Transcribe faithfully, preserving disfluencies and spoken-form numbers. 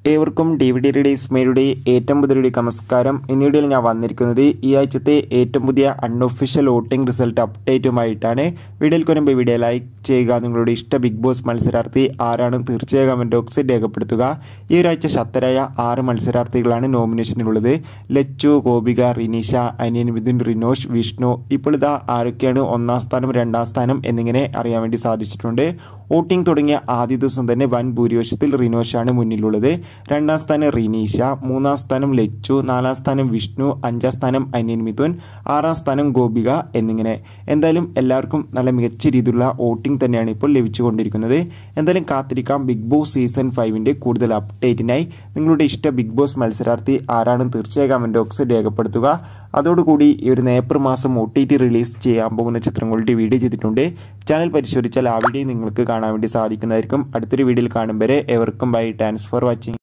ഏവർക്കും D V D release മേയുടെ ഏറ്റവും പുതിയ നമസ്കാരം. ഇന്ന് വീഡിയോയിൽ ഞാൻ വന്നിരിക്കുന്നത് ഈ ആഴ്ചത്തെ ഏറ്റവും പുതിയ അൺഒഫീഷ്യൽ വോട്ടിംഗ് റിസൾട്ട് അപ്ഡേറ്റുമായിട്ടാണ്. വീഡിയോയിൽ വരുമ്പോൾ വീഡിയോ ലൈക്ക് ചെയ്യുക. നിങ്ങളുടെ ഇഷ്ട ബിഗ് ബോസ് മത്സരാർത്ഥി ആരാണെന്ന് തീർച്ചയായും കമന്റ് ബോക്സിൽ രേഖപ്പെടുത്തുക. ഈ ഒരാഴ്ച ശക്തരായ ആറ് മത്സരാർത്ഥികളാണ് നോമിനേഷനിലുള്ളത്. ലച്ചു, ഗോപിക, റിനീഷ, അനിയൻ മിഥുൻ, റിനോഷ്, വിഷ്ണു. ഇപ്പോൾ ഇതാ ആരൊക്കെയാണ് ഒന്നാം സ്ഥാനം, രണ്ടാം സ്ഥാനം എന്നിങ്ങനെ അറിയാൻ വേണ്ടി സാധിച്ചിട്ടുണ്ട്. വോട്ടിംഗ് തുടങ്ങിയ ആദ്യ ദിവസം തന്നെ വൻ ഭൂരിപക്ഷത്തിൽ റിനോഷാണ് മുന്നിലുള്ളത്. രണ്ടാം സ്ഥാനം റിനീഷ, മൂന്നാം സ്ഥാനം ലച്ചു, നാലാം സ്ഥാനം വിഷ്ണു, അഞ്ചാം സ്ഥാനം അനിയൻ മിഥുൻ, ആറാം സ്ഥാനം ഗോപിക എന്നിങ്ങനെ. എന്തായാലും എല്ലാവർക്കും നല്ല മികച്ച രീതിയിലുള്ള വോട്ടിംഗ് തന്നെയാണ് ഇപ്പോൾ ലഭിച്ചുകൊണ്ടിരിക്കുന്നത്. എന്തായാലും കാത്തിരിക്കാം ബിഗ് ബോസ് സീസൺ ഫൈവിന്റെ കൂടുതൽ അപ്ഡേറ്റിനായി. നിങ്ങളുടെ ഇഷ്ട ബിഗ് ബോസ് മത്സരാർത്ഥി ആരാണെന്ന് തീർച്ചയായും കമന്റ് ബോക്സിൽ രേഖപ്പെടുത്തുക. അതോടുകൂടി ഈ ഒരു ഏപ്രിൽ മാസം ഒ ടി ടി റിലീസ് ചെയ്യാൻ പോകുന്ന ചിത്രങ്ങളുടെ വീഡിയോ ചെയ്തിട്ടുണ്ട്. ചാനൽ പരിശോധിച്ചാൽ ആ വീഡിയോ നിങ്ങൾക്ക് കാണാൻ വേണ്ടി സാധിക്കുന്നതായിരിക്കും. അടുത്തൊരു വീഡിയോയിൽ കാണും വരെ എവർക്കും ബൈ. Thanks for watching.